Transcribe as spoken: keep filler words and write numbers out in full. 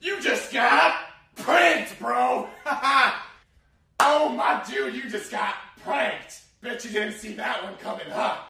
You just got pranked, bro. Oh, my dude, you just got pranked. Bet you didn't see that one coming, huh?